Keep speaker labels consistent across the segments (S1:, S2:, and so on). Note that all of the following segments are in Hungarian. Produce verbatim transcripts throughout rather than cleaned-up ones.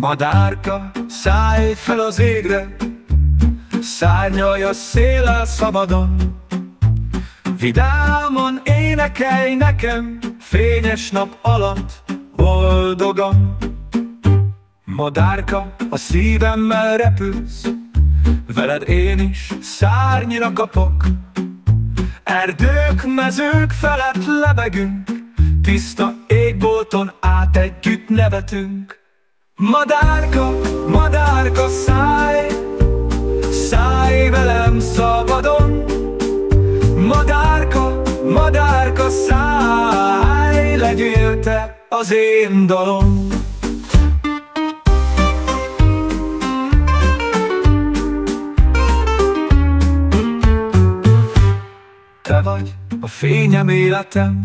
S1: Madárka, szállj fel az égre, szárnyalj a széllel szabadon. Vidáman énekelj nekem, fényes nap alatt, boldogan. Madárka, a szívemmel repülsz, veled én is szárnyra kapok. Erdők, mezők felett lebegünk, tiszta égbolton át együtt nevetünk. Madárka, madárka, szállj, szállj velem szabadon. Madárka, madárka, szállj, legyél te az én dalom. Te vagy a fényem, életem,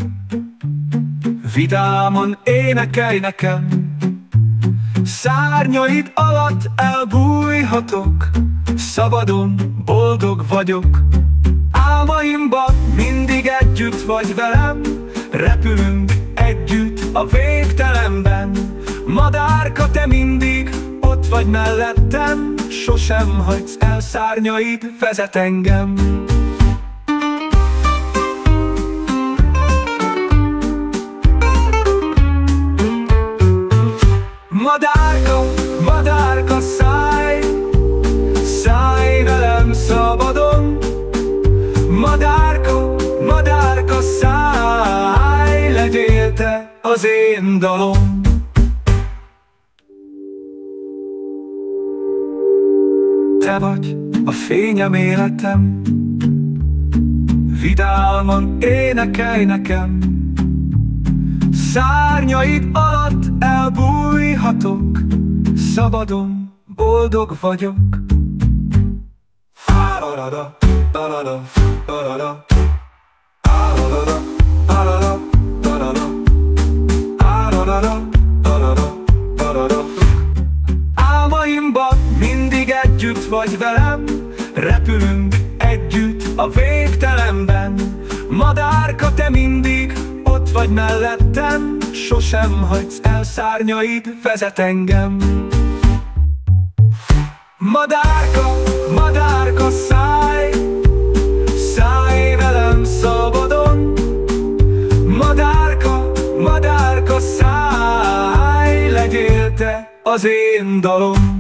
S1: vidáman énekelj nekem. Szárnyaid alatt elbújhatok, szabadon boldog vagyok. Álmaimban mindig együtt vagy velem, repülünk együtt a végtelenben. Madárka, te mindig ott vagy mellettem, sosem hagysz el, szárnyaid vezet engem. Madárka, madárka, szállj, szállj velem szabadon. Madárka, madárka, szállj, legyél te az én dalom. Te vagy a fényem, életem, vidáman énekelj nekem. Szárnyaid alatt elbújhatok, szabadon boldog vagyok. Á-la-la-la, la-la-la, la-la-la. Á-la-la-la, la-la-la, la-la-la. Á-la-la-la, la-la-la, la-la-la. Álmaimban mindig együtt vagy velem, repülünk együtt a végtelenben. Madárka, te mindig ott vagy mellettem, sosem hagysz el, szárnyaid vezet engem. Madárka, madárka, szállj, szállj velem szabadon. Madárka, madárka, szállj, legyél te az én dalom.